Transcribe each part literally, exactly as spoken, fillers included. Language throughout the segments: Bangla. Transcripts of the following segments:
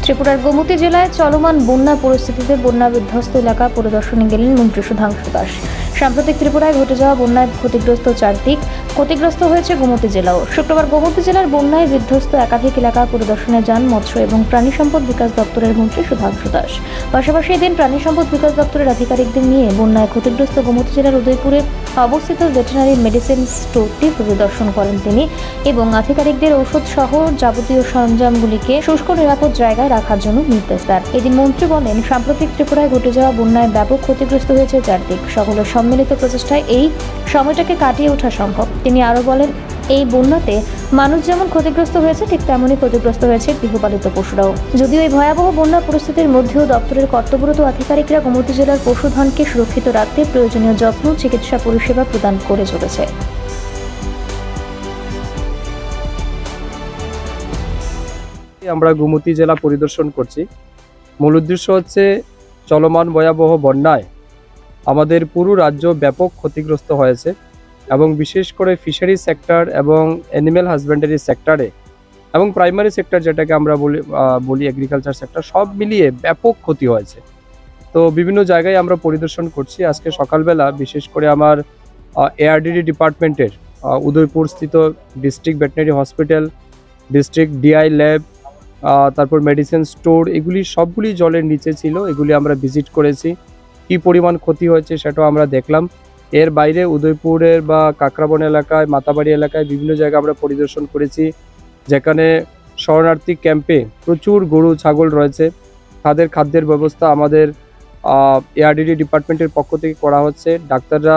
ত্রিপুরার গোমতী জেলায় চলমান বন্যা পরিস্থিতিতে বন্যা বিধ্বস্ত এলাকা পরিদর্শনে গেলেন মন্ত্রী সুধাংশু দাস। সাম্প্রতিক ত্রিপুরায় ঘটে যাওয়া বন্যায় ক্ষতিগ্রস্ত চারদিক ক্ষতিগ্রস্ত হয়েছে গোমতী জেলাও। শুক্রবার গোমতী জেলার বন্যায় বিধ্বস্ত একাধিক এলাকা পরিদর্শনে যান মৎস্য এবং প্রাণী সম্পদ বিকাশ দপ্তরের মন্ত্রী সুধাংশু দাস। পাশাপাশি এদিন প্রাণী সম্পদ বিকাশ দপ্তরের আধিকারিকদের নিয়ে বন্যায় ক্ষতিগ্রস্ত গোমতী জেলার উদয়পুরে অবস্থিত ভেটেরিনারি মেডিসিন স্টোরটি পরিদর্শন করেন তিনি এবং আধিকারিকদের ঔষধ সহ যাবতীয় সরঞ্জামগুলিকে শুষ্ক নিরাপদ জায়গায় রাখার জন্য নির্দেশ দেন। এদিন মন্ত্রী বলেন, সাম্প্রতিক ত্রিপুরায় ঘটে যাওয়া বন্যায় ব্যাপক ক্ষতিগ্রস্ত হয়েছে চারদিক। সকলের সম্মিলিত প্রচেষ্টায় এই সময়টাকে কাটিয়ে ওঠা সম্ভব। তিনি আরও বলেন, এই বন্যাতে মানুষ যেমন ক্ষতিগ্রস্ত হয়েছে ঠিক তেমনই ক্ষতিগ্রস্ত হয়েছে গৃহপালিত পশুরাও। যদিও এই ভয়াবহ বন্যা পরিস্থিতির মধ্যেও দপ্তরের কর্তব্যরত আধিকারিকরা গোমতী জেলার পশুধনকে সুরক্ষিত রাখতে প্রয়োজনীয় যত্ন চিকিৎসা পরিষেবা প্রদান করে চলেছে। আমরা গোমতী জেলা পরিদর্শন করছি। মূল উদ্দেশ্য হচ্ছে চলমান ভয়াবহ বন্যায় আমাদের পুরো রাজ্য ব্যাপক ক্ষতিগ্রস্ত হয়েছে এবং বিশেষ করে ফিশারি সেক্টর এবং অ্যানিম্যাল হাজবেন্ডারি সেক্টরে এবং প্রাইমারি সেক্টর যেটাকে আমরা বলি বলি এগ্রিকালচার সেক্টর, সব মিলিয়ে ব্যাপক ক্ষতি হয়েছে। তো বিভিন্ন জায়গায় আমরা পরিদর্শন করছি। আজকে সকালবেলা বিশেষ করে আমার এআরডিডি ডিপার্টমেন্টের উদয়পুর স্থিত district veterinary hospital, district DI lab, তারপর মেডিসিন স্টোর, এগুলি সবগুলি জলের নিচে ছিল। এগুলি আমরা ভিজিট করেছি। কি পরিমাণ ক্ষতি হয়েছে সেটাও আমরা দেখলাম। এর বাইরে উদয়পুরের বা কাকরাবন এলাকায়, মাতাবাড়ি এলাকায় বিভিন্ন জায়গায় আমরা পরিদর্শন করেছি, যেখানে শরণার্থী ক্যাম্পে প্রচুর গরু ছাগল রয়েছে। তাদের খাদ্যের ব্যবস্থা আমাদের এআরডিডি ডিপার্টমেন্টের পক্ষ থেকে করা হচ্ছে। ডাক্তাররা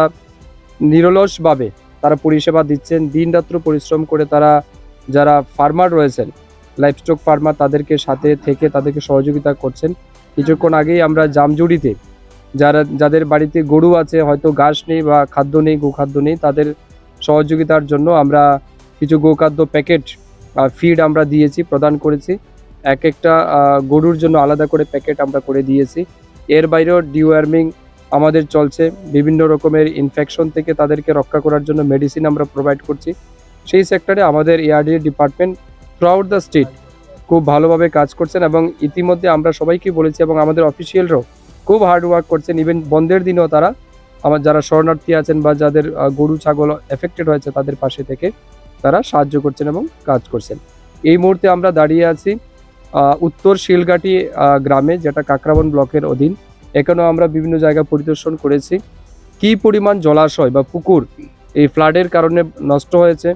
নিরলসভাবে তারা পরিষেবা দিচ্ছেন। দিনরাত্র পরিশ্রম করে তারা, যারা ফার্মার রয়েছেন, লাইভস্টক ফার্মার, তাদেরকে সাথে থেকে তাদেরকে সহযোগিতা করছেন। কিছুক্ষণ আগেই আমরা জামজুড়িতে যারা যাদের বাড়িতে গরু আছে, হয়তো ঘাস নেই বা খাদ্য নেই, গোখাদ্য নেই, তাদের সহযোগিতার জন্য আমরা কিছু গোখাদ্য প্যাকেট ফিড আমরা দিয়েছি, প্রদান করেছি। এক একটা গরুর জন্য আলাদা করে প্যাকেট আমরা করে দিয়েছি। এর বাইরেও ডিওয়ার্মিং আমাদের চলছে। বিভিন্ন রকমের ইনফেকশন থেকে তাদেরকে রক্ষা করার জন্য মেডিসিন আমরা প্রোভাইড করছি। সেই সেক্টরে আমাদের ARD department throughout the state খুব ভালোভাবে কাজ করছেন এবং ইতিমধ্যে আমরা সবাইকে বলেছি এবং আমাদের অফিসিয়ালরাও খুব হার্ড ওয়ার্ক করছেন। ইভেন বন্ধের দিনেও তারা আমার যারা শরণার্থী আছেন বা যাদের গরু ছাগল এফেক্টেড হয়েছে তাদের পাশে থেকে তারা সাহায্য করছেন এবং কাজ করছেন। এই মুহূর্তে আমরা দাঁড়িয়ে আছি উত্তর শিলঘাটি গ্রামে, যেটা কাকরাবন ব্লকের অধীন। এখানেও আমরা বিভিন্ন জায়গা পরিদর্শন করেছি। কি পরিমাণ জলাশয় বা পুকুর এই ফ্লাডের কারণে নষ্ট হয়েছে।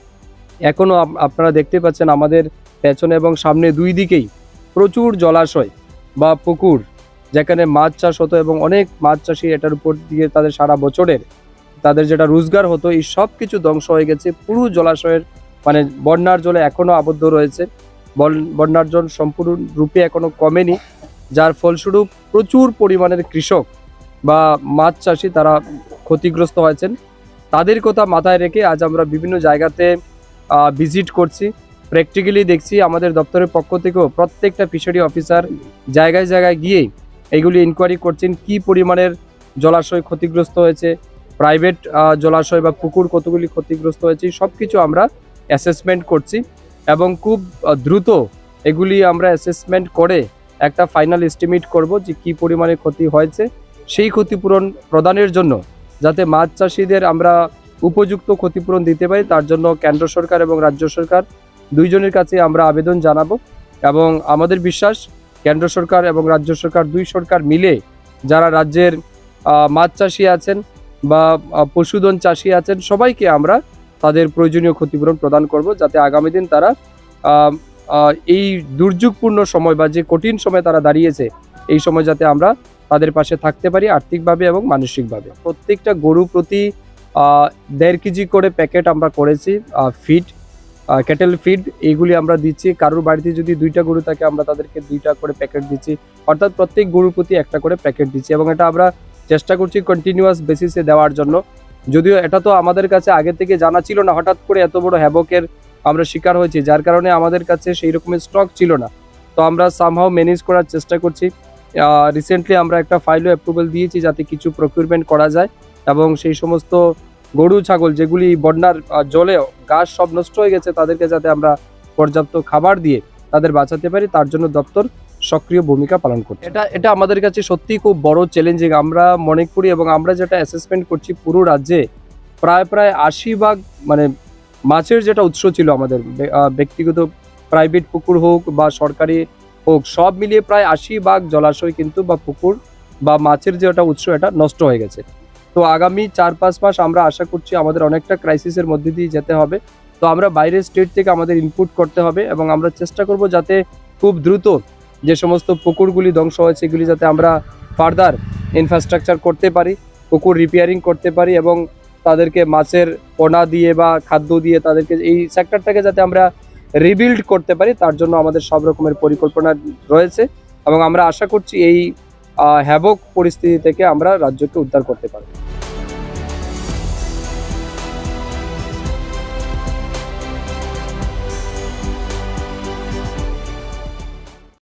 এখনও আপনারা দেখতে পাচ্ছেন আমাদের পেছনে এবং সামনে দুই দিকেই প্রচুর জলাশয় বা পুকুর, যেখানে মাছ চাষ হতো এবং অনেক মাছ চাষি এটার উপর দিয়ে তাদের সারা বছরের তাদের যেটা রোজগার হতো, এই সব কিছু ধ্বংস হয়ে গেছে। পুরো জলাশয়ের মানে বন্যার জলে এখনও আবদ্ধ রয়েছে। বন্যার জল সম্পূর্ণ রূপে এখনও কমেনি, যার ফলস্বরূপ প্রচুর পরিমাণের কৃষক বা মাছ চাষি তারা ক্ষতিগ্রস্ত হয়েছেন। তাদের কথা মাথায় রেখে আজ আমরা বিভিন্ন জায়গাতে ভিজিট করছি, প্র্যাকটিক্যালি দেখছি। আমাদের দপ্তরের পক্ষ থেকেও প্রত্যেকটা ফিশারি অফিসার জায়গায় জায়গায় গিয়ে এইগুলি ইনকোয়ারি করছেন, কি পরিমাণের জলাশয় ক্ষতিগ্রস্ত হয়েছে, প্রাইভেট জলাশয় বা পুকুর কতগুলি ক্ষতিগ্রস্ত হয়েছে, সব কিছু আমরা অ্যাসেসমেন্ট করছি এবং খুব দ্রুত এগুলি আমরা অ্যাসেসমেন্ট করে একটা ফাইনাল এস্টিমেট করব যে কি পরিমাণে ক্ষতি হয়েছে। সেই ক্ষতিপূরণ প্রদানের জন্য যাতে মাছ চাষিদের আমরা উপযুক্ত ক্ষতিপূরণ দিতে পারি, তার জন্য কেন্দ্র সরকার এবং রাজ্য সরকার দুইজনের কাছে আমরা আবেদন জানাবো এবং আমাদের বিশ্বাস কেন্দ্র সরকার এবং রাজ্য সরকার দুই সরকার মিলে যারা রাজ্যের মাছ চাষি আছেন বা পশুধন চাষি আছেন সবাইকে আমরা তাদের প্রয়োজনীয় ক্ষতিপূরণ প্রদান করব, যাতে আগামী দিন তারা এই দুর্যোগপূর্ণ সময় বা যে কঠিন সময় তারা দাঁড়িয়েছে এই সময় যাতে আমরা তাদের পাশে থাকতে পারি আর্থিকভাবে এবং মানসিকভাবে। প্রত্যেকটা গরু প্রতি দেড় কেজি করে প্যাকেট আমরা করেছি ফিড, ক্যাটেল ফিড, এইগুলি আমরা দিচ্ছি। কারোর বাড়িতে যদি দুইটা গরু থাকে আমরা তাদেরকে দুইটা করে প্যাকেট দিচ্ছি, অর্থাৎ প্রত্যেক গরুর প্রতি একটা করে প্যাকেট দিচ্ছি এবং এটা আমরা চেষ্টা করছি কন্টিনিউয়াস বেসিসে দেওয়ার জন্য। যদিও এটা তো আমাদের কাছে আগে থেকে জানা ছিল না, হঠাৎ করে এত বড় হ্যাভকের আমরা শিকার হয়েছি, যার কারণে আমাদের কাছে সেই রকমের স্টক ছিল না। তো আমরা সামহাও ম্যানেজ করার চেষ্টা করছি। রিসেন্টলি আমরা একটা ফাইলও অ্যাপ্রুভাল দিয়েছি যাতে কিছু প্রকিউরমেন্ট করা যায় এবং সেই সমস্ত গরু ছাগল যেগুলি বন্যার জলে ঘাস সব নষ্ট হয়ে গেছে তাদেরকে যাতে আমরা পর্যাপ্ত খাবার দিয়ে তাদের বাঁচাতে পারি, তার জন্য দপ্তর সক্রিয় ভূমিকা পালন করছে। এটা এটা আমাদের কাছে সত্যিই খুব বড় চ্যালেঞ্জিং আমরা মনে করি, এবং আমরা যেটা অ্যাসেসমেন্ট করছি পুরো রাজ্যে প্রায় প্রায় আশি ভাগ মানে মাছের যেটা উৎস ছিল আমাদের ব্যক্তিগত প্রাইভেট পুকুর হোক বা সরকারি হোক, সব মিলিয়ে প্রায় আশি ভাগ জলাশয় কিন্তু বা পুকুর বা মাছের যেটা উৎস এটা নষ্ট হয়ে গেছে। তো আগামী চার পাঁচ মাস আমরা আশা করছি আমাদের অনেকটা ক্রাইসিসের মধ্যে দিয়ে যেতে হবে। তো আমরা বাইরের স্টেট থেকে আমাদের ইনপুট করতে হবে, এবং আমরা চেষ্টা করব যাতে খুব দ্রুত যে সমস্ত পুকুরগুলি ধ্বংস হয়েছে এগুলি যাতে আমরা ফার্দার ইনফ্রাস্ট্রাকচার করতে পারি, পুকুর রিপেয়ারিং করতে পারি, এবং তাদেরকে মাছের পোনা দিয়ে বা খাদ্য দিয়ে তাদেরকে এই সেক্টরটাকে যাতে আমরা রিবিল্ড করতে পারি, তার জন্য আমাদের সব রকমের পরিকল্পনা রয়েছে, এবং আমরা আশা করছি এই হ্যাভক পরিস্থিতি থেকে আমরা রাজ্যকে উদ্ধার করতে পারব।